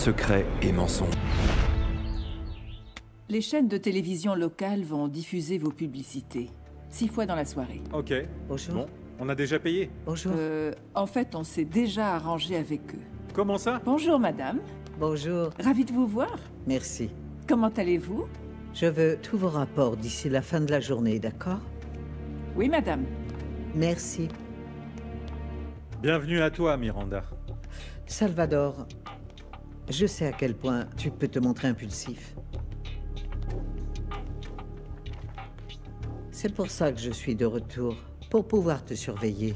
secrets et mensonges. Les chaînes de télévision locales vont diffuser vos publicités 6 fois dans la soirée. Ok. Bonjour. Bon, on a déjà payé. Bonjour. En fait, on s'est déjà arrangé avec eux. Comment ça? Bonjour, madame. Bonjour. Ravie de vous voir. Merci. Comment allez-vous? Je veux tous vos rapports d'ici la fin de la journée, d'accord? Oui, madame. Merci. Bienvenue à toi, Miranda. Salvador, je sais à quel point tu peux te montrer impulsif. C'est pour ça que je suis de retour, pour pouvoir te surveiller.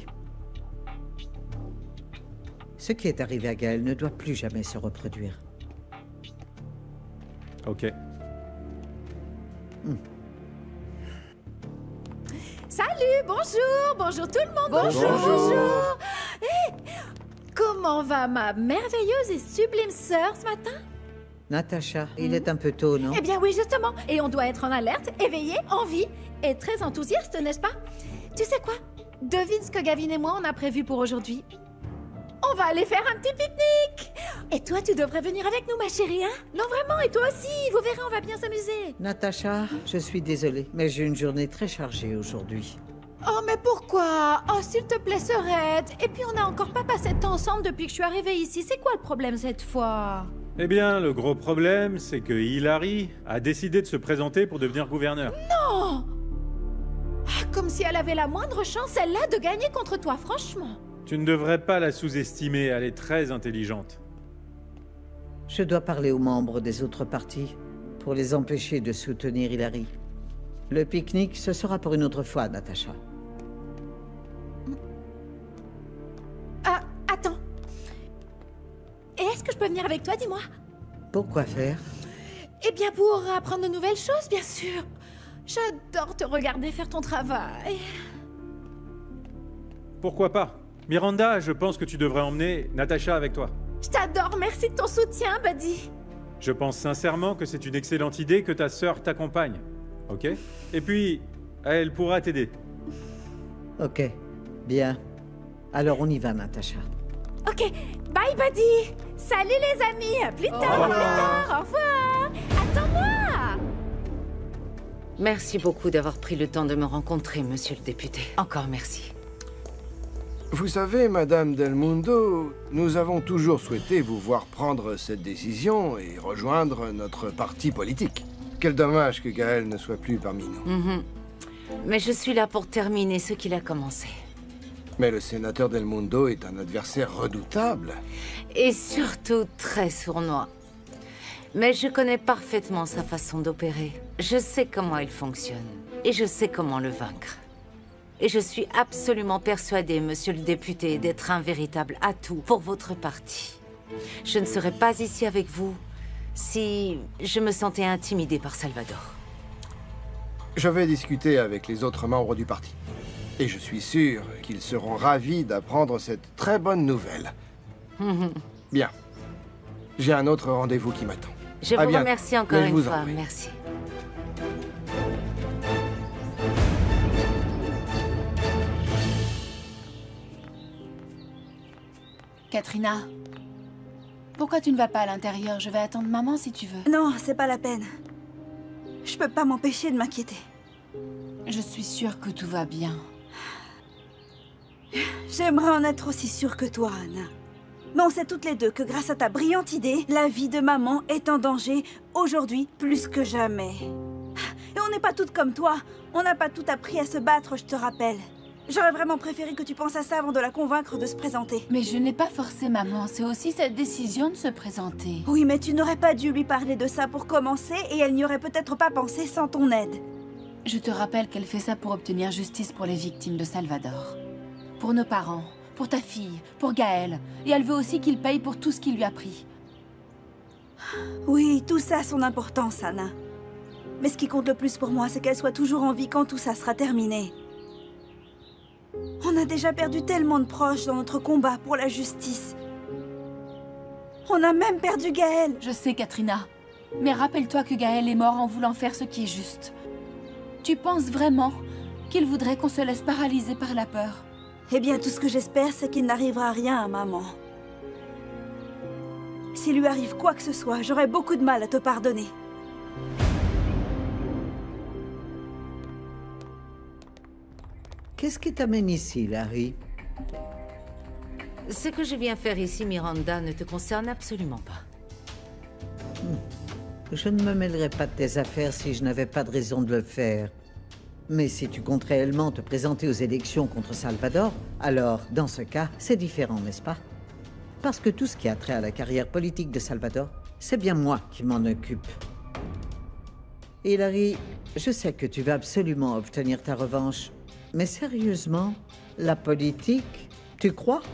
Ce qui est arrivé à Gaël ne doit plus jamais se reproduire. Ok. Salut, bonjour, bonjour tout le monde, bonjour. Hé, comment va ma merveilleuse et sublime sœur ce matin? Natacha, il est un peu tôt, non? Eh bien oui, justement, et on doit être en alerte, éveillé, en vie, et très enthousiaste, n'est-ce pas? Tu sais quoi? Devine ce que Gavin et moi on a prévu pour aujourd'hui. On va aller faire un petit pique-nique. Et toi, tu devrais venir avec nous, ma chérie, hein? Non, vraiment, et toi aussi, vous verrez, on va bien s'amuser. Natacha, je suis désolée, mais j'ai une journée très chargée aujourd'hui. Oh, mais pourquoi? Oh, s'il te plaît, sœurette. Et puis, on n'a encore pas passé de temps ensemble depuis que je suis arrivée ici. C'est quoi le problème cette fois? Eh bien, le gros problème, c'est que Hilary a décidé de se présenter pour devenir gouverneur. Non! Ah, comme si elle avait la moindre chance, celle-là, de gagner contre toi, franchement. Tu ne devrais pas la sous-estimer, elle est très intelligente. Je dois parler aux membres des autres partis pour les empêcher de soutenir Hilary. Le pique-nique, ce sera pour une autre fois, Natacha. Ah, attends. Et est-ce que je peux venir avec toi, dis-moi? Pourquoi faire? Eh bien, pour apprendre de nouvelles choses, bien sûr. J'adore te regarder faire ton travail. Pourquoi pas? Miranda, je pense que tu devrais emmener Natacha avec toi. Je t'adore, merci de ton soutien, Buddy. Je pense sincèrement que c'est une excellente idée que ta sœur t'accompagne. Ok? Et puis, elle pourra t'aider. Ok, bien. Alors on y va, Natacha. Ok, bye, Buddy. Salut, les amis. À plus tard, Au revoir. Attends-moi. Merci beaucoup d'avoir pris le temps de me rencontrer, monsieur le député. Encore merci. Vous savez, Madame Del Mundo, nous avons toujours souhaité vous voir prendre cette décision et rejoindre notre parti politique. Quel dommage que Gaël ne soit plus parmi nous. Mais je suis là pour terminer ce qu'il a commencé. Mais le sénateur Del Mundo est un adversaire redoutable. Et surtout très sournois. Mais je connais parfaitement sa façon d'opérer. Je sais comment il fonctionne. Et je sais comment le vaincre. Et je suis absolument persuadée, monsieur le député, d'être un véritable atout pour votre parti. Je ne serais pas ici avec vous si je me sentais intimidée par Salvador. Je vais discuter avec les autres membres du parti. Et je suis sûr qu'ils seront ravis d'apprendre cette très bonne nouvelle. Bien. J'ai un autre rendez-vous qui m'attend. Je vous remercie encore une fois. Merci. Katrina, pourquoi tu ne vas pas à l'intérieur? Je vais attendre maman si tu veux. Non, c'est pas la peine. Je peux pas m'empêcher de m'inquiéter. Je suis sûre que tout va bien. J'aimerais en être aussi sûre que toi, Anna. Mais on sait toutes les deux que grâce à ta brillante idée, la vie de maman est en danger aujourd'hui plus que jamais. Et on n'est pas toutes comme toi. On n'a pas tout appris à se battre, je te rappelle. J'aurais vraiment préféré que tu penses à ça avant de la convaincre de se présenter. Mais je n'ai pas forcé maman, c'est aussi cette décision de se présenter. Oui, mais tu n'aurais pas dû lui parler de ça pour commencer et elle n'y aurait peut-être pas pensé sans ton aide. Je te rappelle qu'elle fait ça pour obtenir justice pour les victimes de Salvador. Pour nos parents, pour ta fille, pour Gaël. Et elle veut aussi qu'il paye pour tout ce qu'il lui a pris. Oui, tout ça a son importance, Anna. Mais ce qui compte le plus pour moi, c'est qu'elle soit toujours en vie quand tout ça sera terminé. On a déjà perdu tellement de proches dans notre combat pour la justice. On a même perdu Gaël. Je sais, Katrina. Mais rappelle-toi que Gaël est mort en voulant faire ce qui est juste. Tu penses vraiment qu'il voudrait qu'on se laisse paralyser par la peur? Eh bien, tout ce que j'espère, c'est qu'il n'arrivera rien à maman. S'il lui arrive quoi que ce soit, j'aurai beaucoup de mal à te pardonner. Qu'est-ce qui t'amène ici, Larry? Ce que je viens faire ici, Miranda, ne te concerne absolument pas. Je ne me mêlerais pas de tes affaires si je n'avais pas de raison de le faire. Mais si tu comptes réellement te présenter aux élections contre Salvador, alors, dans ce cas, c'est différent, n'est-ce pas? Parce que tout ce qui a trait à la carrière politique de Salvador, c'est bien moi qui m'en occupe. Hilary, je sais que tu vas absolument obtenir ta revanche. Mais sérieusement, la politique, tu crois?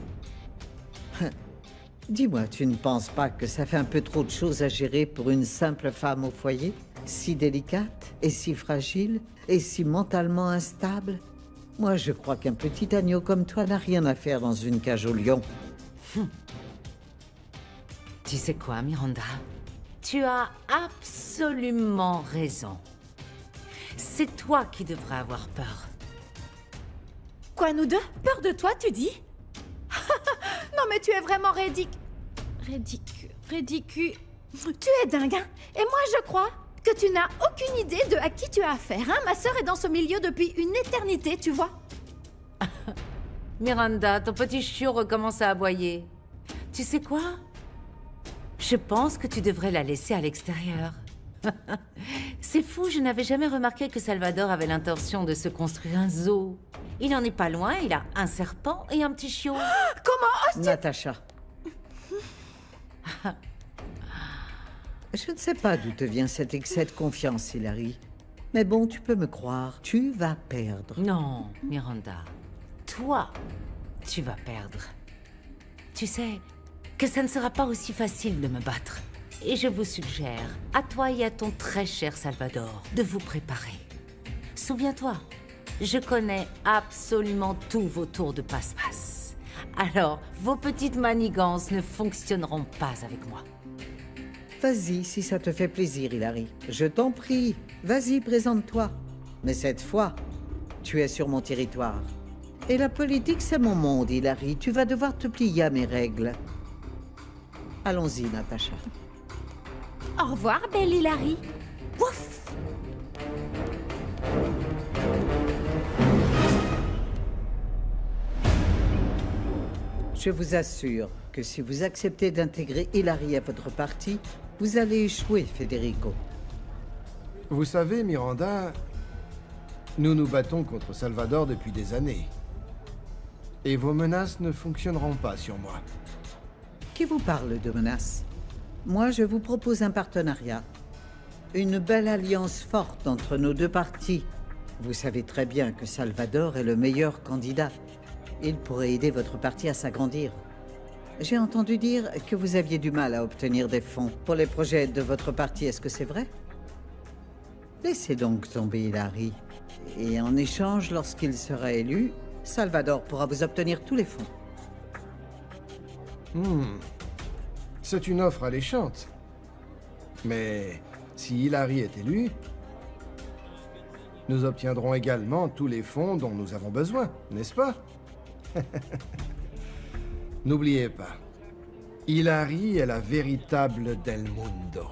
Dis-moi, tu ne penses pas que ça fait un peu trop de choses à gérer pour une simple femme au foyer? Si délicate, et si fragile, et si mentalement instable? Moi, je crois qu'un petit agneau comme toi n'a rien à faire dans une cage au lion. Tu sais quoi, Miranda? Tu as absolument raison. C'est toi qui devrais avoir peur. Quoi, nous deux? Peur de toi, tu dis? Non, mais tu es vraiment ridicule. Tu es dingue, hein? Et moi, je crois que tu n'as aucune idée de à qui tu as affaire, hein? Ma sœur est dans ce milieu depuis une éternité, tu vois? Miranda, ton petit chiot recommence à aboyer. Tu sais quoi? Je pense que tu devrais la laisser à l'extérieur. C'est fou, je n'avais jamais remarqué que Salvador avait l'intention de se construire un zoo. Il n'en est pas loin, il a un serpent et un petit chiot. Comment? Natacha. Je ne sais pas d'où te vient cet excès de confiance, Hilary. Mais bon, tu peux me croire, tu vas perdre. Non, Miranda. Toi, tu vas perdre. Tu sais que ça ne sera pas aussi facile de me battre. Et je vous suggère, à toi et à ton très cher Salvador, de vous préparer. Souviens-toi, je connais absolument tous vos tours de passe-passe. Alors, vos petites manigances ne fonctionneront pas avec moi. Vas-y, si ça te fait plaisir, Hilary. Je t'en prie, vas-y, présente-toi. Mais cette fois, tu es sur mon territoire. Et la politique, c'est mon monde, Hilary. Tu vas devoir te plier à mes règles. Allons-y, Natacha. Au revoir, belle Hilary. Ouf! Je vous assure que si vous acceptez d'intégrer Hilary à votre parti, vous allez échouer, Federico. Vous savez, Miranda, nous nous battons contre Salvador depuis des années. Et vos menaces ne fonctionneront pas sur moi. Qui vous parle de menaces? Moi, je vous propose un partenariat. Une belle alliance forte entre nos deux partis. Vous savez très bien que Salvador est le meilleur candidat. Il pourrait aider votre parti à s'agrandir. J'ai entendu dire que vous aviez du mal à obtenir des fonds pour les projets de votre parti. Est-ce que c'est vrai? Laissez donc tomber Hilary. Et en échange, lorsqu'il sera élu, Salvador pourra vous obtenir tous les fonds. C'est une offre alléchante. Mais si Hilary est élu, nous obtiendrons également tous les fonds dont nous avons besoin, n'est-ce pas? N'oubliez pas, Hilary est la véritable Del Mundo.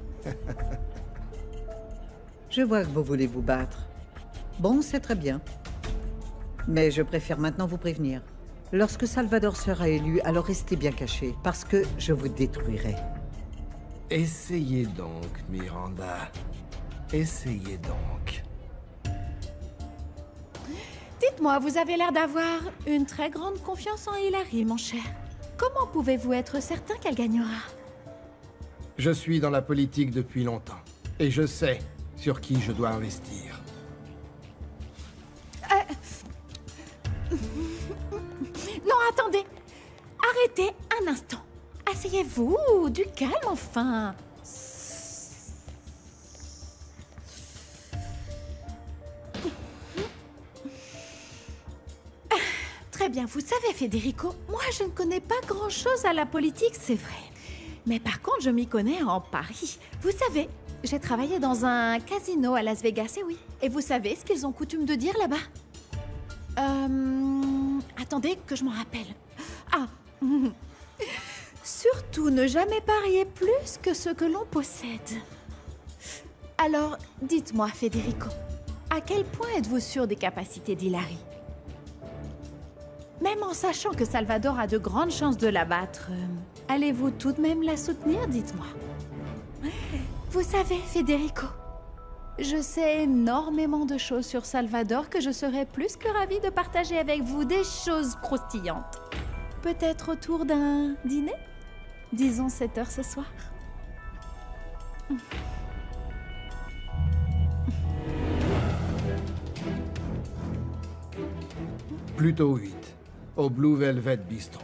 Je vois que vous voulez vous battre. Bon, c'est très bien. Mais je préfère maintenant vous prévenir. Lorsque Salvador sera élu, alors restez bien cachés, parce que je vous détruirai. Essayez donc, Miranda. Essayez donc. Dites-moi, vous avez l'air d'avoir une très grande confiance en Hilary, mon cher. Comment pouvez-vous être certain qu'elle gagnera? Je suis dans la politique depuis longtemps. Et je sais sur qui je dois investir. Non, attendez. Arrêtez un instant. Asseyez-vous, du calme, enfin. Très bien, vous savez, Federico, moi je ne connais pas grand-chose à la politique, c'est vrai. Mais par contre, je m'y connais en Paris. Vous savez, j'ai travaillé dans un casino à Las Vegas, et oui. Et vous savez ce qu'ils ont coutume de dire là-bas? Attendez que je m'en rappelle. Ah, Surtout ne jamais parier plus que ce que l'on possède. Alors, dites-moi, Federico, à quel point êtes-vous sûr des capacités d'Hilary? Même en sachant que Salvador a de grandes chances de la battre, allez-vous tout de même la soutenir, dites-moi? Vous savez, Federico, je sais énormément de choses sur Salvador que je serais plus que ravie de partager avec vous, des choses croustillantes. Peut-être autour d'un dîner? Disons 7 heures ce soir. Plutôt 8, au Blue Velvet Bistro.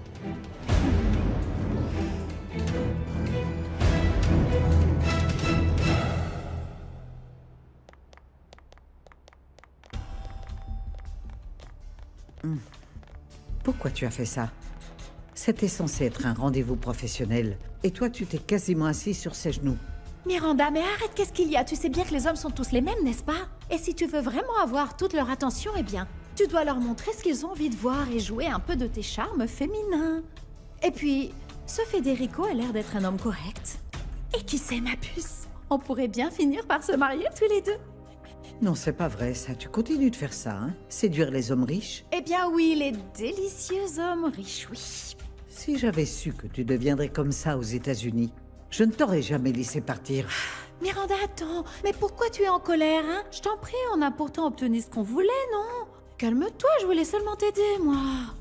Pourquoi tu as fait ça? C'était censé être un rendez-vous professionnel. Et toi, tu t'es quasiment assis sur ses genoux. Miranda, mais arrête, qu'est-ce qu'il y a? Tu sais bien que les hommes sont tous les mêmes, n'est-ce pas? Et si tu veux vraiment avoir toute leur attention, eh bien, tu dois leur montrer ce qu'ils ont envie de voir et jouer un peu de tes charmes féminins. Et puis, ce Federico a l'air d'être un homme correct. Et qui sait, ma puce? On pourrait bien finir par se marier tous les deux. Non, c'est pas vrai, ça. Tu continues de faire ça, hein? Séduire les hommes riches? Eh bien oui, les délicieux hommes riches, oui. Si j'avais su que tu deviendrais comme ça aux États-Unis, je ne t'aurais jamais laissé partir. Miranda, attends, mais pourquoi tu es en colère, hein? Je t'en prie, on a pourtant obtenu ce qu'on voulait, non? Calme-toi, je voulais seulement t'aider, moi.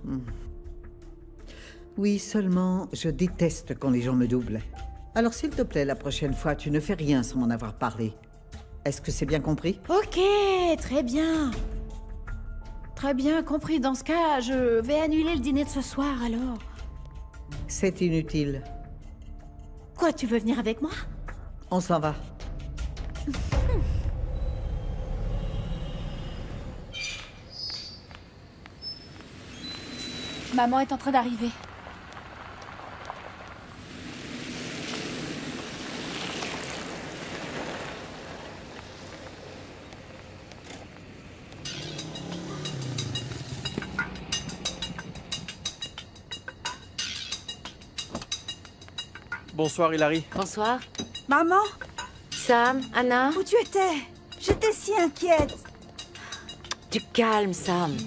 Oui, seulement, je déteste quand les gens me doublent. Alors s'il te plaît, la prochaine fois, tu ne fais rien sans m'en avoir parlé. Est-ce que c'est bien compris? Ok, très bien. Très bien compris. Dans ce cas, je vais annuler le dîner de ce soir, alors. C'est inutile. Quoi, tu veux venir avec moi? On s'en va. Maman est en train d'arriver. Bonsoir, Hilary. Bonsoir. Maman, Sam, Anna? où tu étais? J'étais si inquiète. Du calme, Sam.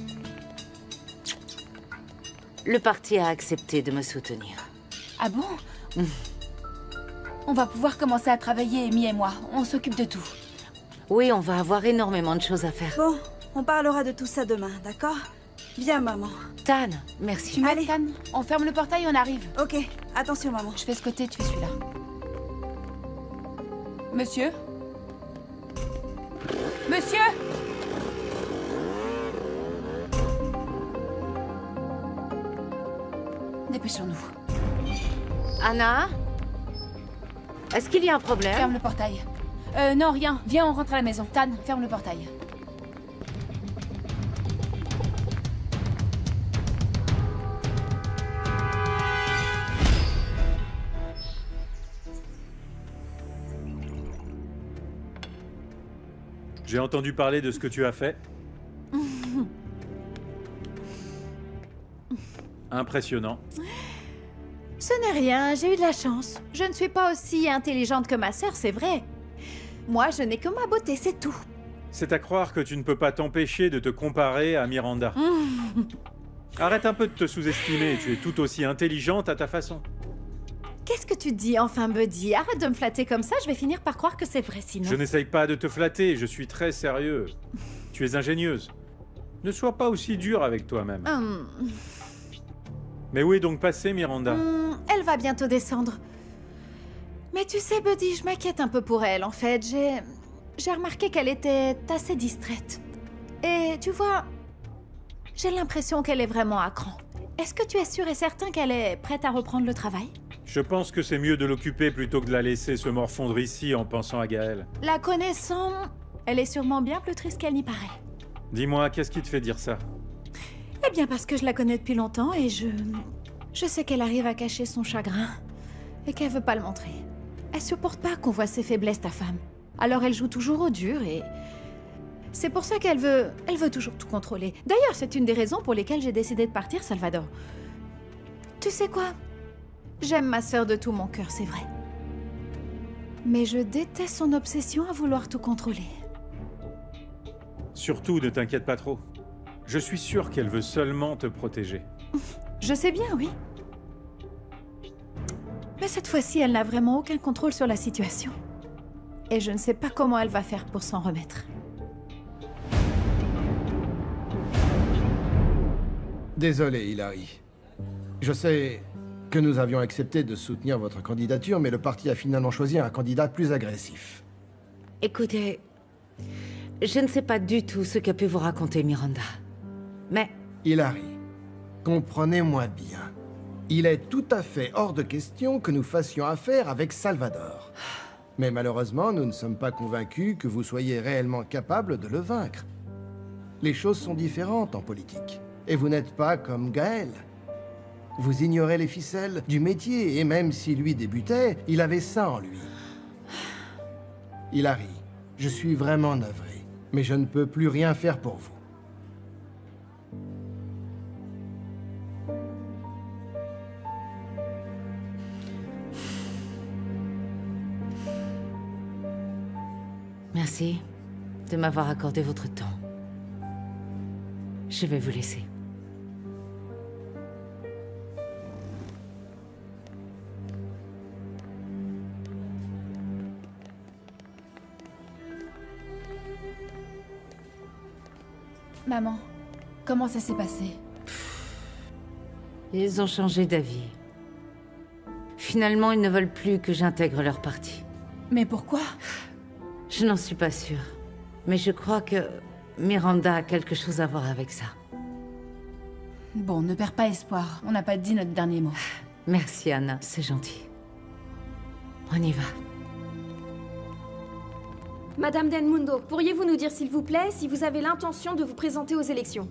Le parti a accepté de me soutenir. Ah bon? On va pouvoir commencer à travailler, Amy et moi. On s'occupe de tout. Oui, on va avoir énormément de choses à faire. Bon, on parlera de tout ça demain, d'accord? Viens, maman. Tan, merci. Tu Allez. m'aides, Tan? On ferme le portail, on arrive. Ok, attention, maman. Je fais ce côté, tu fais celui-là. Monsieur? Monsieur? Dépêchons-nous. Anna? Est-ce qu'il y a un problème? Ferme le portail. Non, rien. Viens, on rentre à la maison. Tan, ferme le portail. J'ai entendu parler de ce que tu as fait. Impressionnant. Ce n'est rien, j'ai eu de la chance. Je ne suis pas aussi intelligente que ma sœur, c'est vrai. Moi, je n'ai que ma beauté, c'est tout. C'est à croire que tu ne peux pas t'empêcher de te comparer à Miranda. Arrête un peu de te sous-estimer, tu es tout aussi intelligente à ta façon. Qu'est-ce que tu dis, enfin, Buddy? Arrête de me flatter comme ça, je vais finir par croire que c'est vrai, sinon. Je n'essaye pas de te flatter, je suis très sérieux. Tu es ingénieuse. Ne sois pas aussi dur avec toi-même. Mais où est donc passée Miranda? Elle va bientôt descendre. Mais tu sais, Buddy, je m'inquiète un peu pour elle, en fait. J'ai remarqué qu'elle était assez distraite. Et tu vois, j'ai l'impression qu'elle est vraiment à cran. Est-ce que tu es sûr et certain qu'elle est prête à reprendre le travail? Je pense que c'est mieux de l'occuper plutôt que de la laisser se morfondre ici en pensant à Gaël. La connaissant, elle est sûrement bien plus triste qu'elle n'y paraît. Dis-moi, qu'est-ce qui te fait dire ça? Eh bien, parce que je la connais depuis longtemps et je sais qu'elle arrive à cacher son chagrin et qu'elle veut pas le montrer. Elle supporte pas qu'on voit ses faiblesses, ta femme. Alors elle joue toujours au dur et... c'est pour ça qu'elle veut toujours tout contrôler. D'ailleurs, c'est une des raisons pour lesquelles j'ai décidé de partir, Salvador. Tu sais quoi? J'aime ma sœur de tout mon cœur, c'est vrai. Mais je déteste son obsession à vouloir tout contrôler. Surtout, ne t'inquiète pas trop. Je suis sûr qu'elle veut seulement te protéger. Je sais bien, oui. Mais cette fois-ci, elle n'a vraiment aucun contrôle sur la situation. Et je ne sais pas comment elle va faire pour s'en remettre. Désolé, Hilary. Je sais que nous avions accepté de soutenir votre candidature, mais le parti a finalement choisi un candidat plus agressif. Écoutez, je ne sais pas du tout ce qu'a pu vous raconter Miranda. Mais Hilary, comprenez-moi bien. Il est tout à fait hors de question que nous fassions affaire avec Salvador. Mais malheureusement, nous ne sommes pas convaincus que vous soyez réellement capable de le vaincre. Les choses sont différentes en politique. Et vous n'êtes pas comme Gaël. Vous ignorez les ficelles du métier, et même si lui débutait, il avait ça en lui. Hilary, je suis vraiment navré, mais je ne peux plus rien faire pour vous. merci de m'avoir accordé votre temps. Je vais vous laisser. Maman, comment ça s'est passé? Ils ont changé d'avis. Finalement, ils ne veulent plus que j'intègre leur parti. Mais pourquoi? Je n'en suis pas sûre. Mais je crois que Miranda a quelque chose à voir avec ça. Bon, ne perds pas espoir. On n'a pas dit notre dernier mot. Merci, Anna. C'est gentil. On y va. Madame Del-Mundo, pourriez-vous nous dire s'il vous plaît si vous avez l'intention de vous présenter aux élections?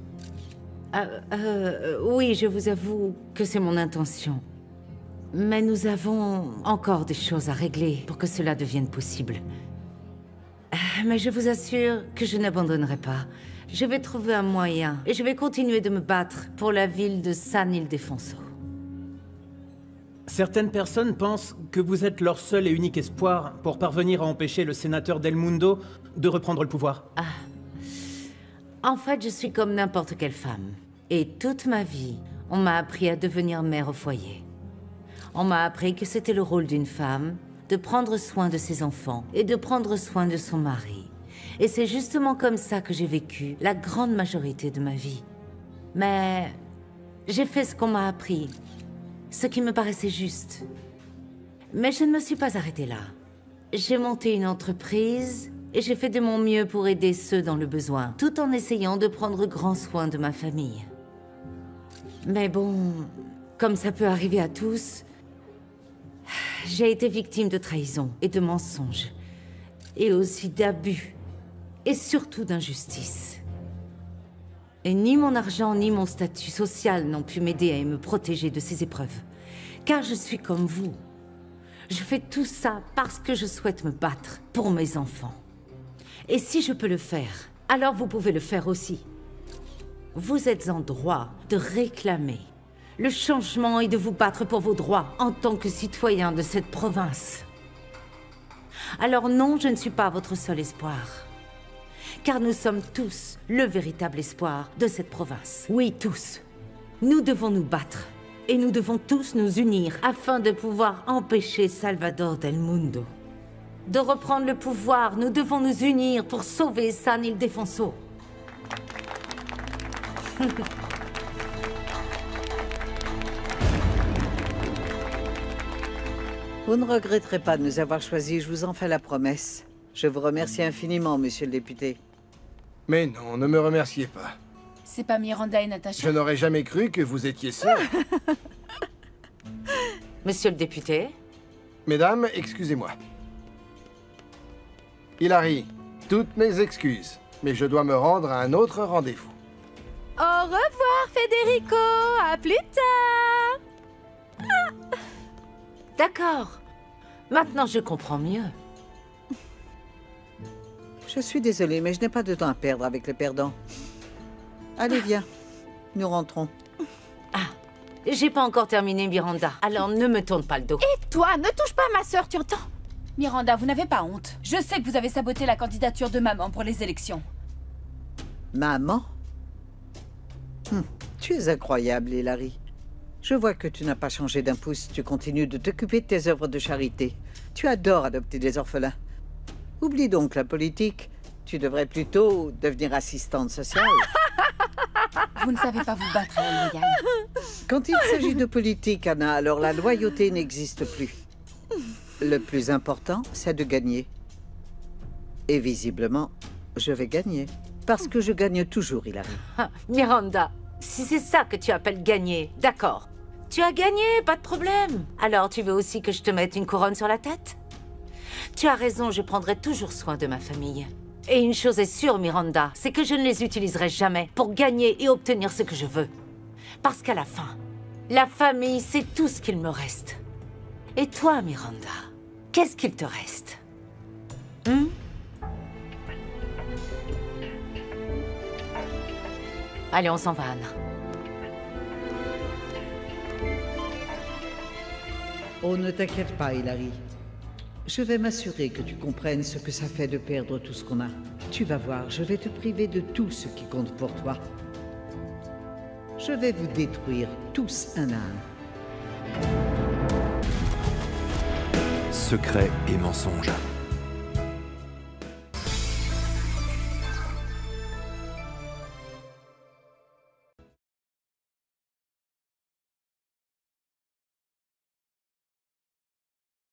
Oui, je vous avoue que c'est mon intention. Mais nous avons encore des choses à régler pour que cela devienne possible. Mais je vous assure que je n'abandonnerai pas. Je vais trouver un moyen et je vais continuer de me battre pour la ville de San Ildefonso. Certaines personnes pensent que vous êtes leur seul et unique espoir pour parvenir à empêcher le sénateur Del Mundo de reprendre le pouvoir. En fait, je suis comme n'importe quelle femme. Et toute ma vie, on m'a appris à devenir mère au foyer. On m'a appris que c'était le rôle d'une femme de prendre soin de ses enfants et de prendre soin de son mari. Et c'est justement comme ça que j'ai vécu la grande majorité de ma vie. Mais j'ai fait ce qu'on m'a appris, ce qui me paraissait juste. Mais je ne me suis pas arrêtée là. J'ai monté une entreprise et j'ai fait de mon mieux pour aider ceux dans le besoin, tout en essayant de prendre grand soin de ma famille. Mais bon, comme ça peut arriver à tous, j'ai été victime de trahison et de mensonges, et aussi d'abus, et surtout d'injustice. Et ni mon argent ni mon statut social n'ont pu m'aider à me protéger de ces épreuves. Car je suis comme vous. Je fais tout ça parce que je souhaite me battre pour mes enfants. Et si je peux le faire, alors vous pouvez le faire aussi. Vous êtes en droit de réclamer le changement et de vous battre pour vos droits en tant que citoyen de cette province. Alors non, je ne suis pas votre seul espoir. Car nous sommes tous le véritable espoir de cette province. Oui, tous. Nous devons nous battre. Et nous devons tous nous unir afin de pouvoir empêcher Salvador Del Mundo de reprendre le pouvoir. Nous devons nous unir pour sauver San Ildefonso. Vous ne regretterez pas de nous avoir choisis, je vous en fais la promesse. Je vous remercie infiniment, monsieur le député. Mais non, ne me remerciez pas. C'est pas Miranda et Natacha? Je n'aurais jamais cru que vous étiez seul. Monsieur le député? Mesdames, excusez-moi. Hilary, toutes mes excuses, mais je dois me rendre à un autre rendez-vous. Au revoir, Federico. À plus tard. D'accord. Maintenant, je comprends mieux. Je suis désolée, mais je n'ai pas de temps à perdre avec les perdants. Allez, viens. Nous rentrons. J'ai pas encore terminé, Miranda. Alors ne me tourne pas le dos. Et toi, ne touche pas à ma sœur, tu entends? Miranda, vous n'avez pas honte. Je sais que vous avez saboté la candidature de maman pour les élections. Maman? Tu es incroyable, Hilary. Je vois que tu n'as pas changé d'un pouce. Tu continues de t'occuper de tes œuvres de charité. Tu adores adopter des orphelins. Oublie donc la politique. Tu devrais plutôt devenir assistante sociale. Vous ne savez pas vous battre à la loyale. Quand il s'agit de politique, Anna, alors la loyauté n'existe plus. Le plus important, c'est de gagner. Et visiblement, je vais gagner. Parce que je gagne toujours, Hilary. Ah, Miranda, si c'est ça que tu appelles gagner, d'accord. Tu as gagné, pas de problème. Alors tu veux aussi que je te mette une couronne sur la tête? Tu as raison, je prendrai toujours soin de ma famille. Et une chose est sûre, Miranda, c'est que je ne les utiliserai jamais pour gagner et obtenir ce que je veux. Parce qu'à la fin, la famille, c'est tout ce qu'il me reste. Et toi, Miranda, qu'est-ce qu'il te reste? Allez, on s'en va, Anna. Oh, ne t'inquiète pas, Hilary. Je vais m'assurer que tu comprennes ce que ça fait de perdre tout ce qu'on a. Tu vas voir, je vais te priver de tout ce qui compte pour toi. Je vais vous détruire tous un à un. Secrets et mensonges.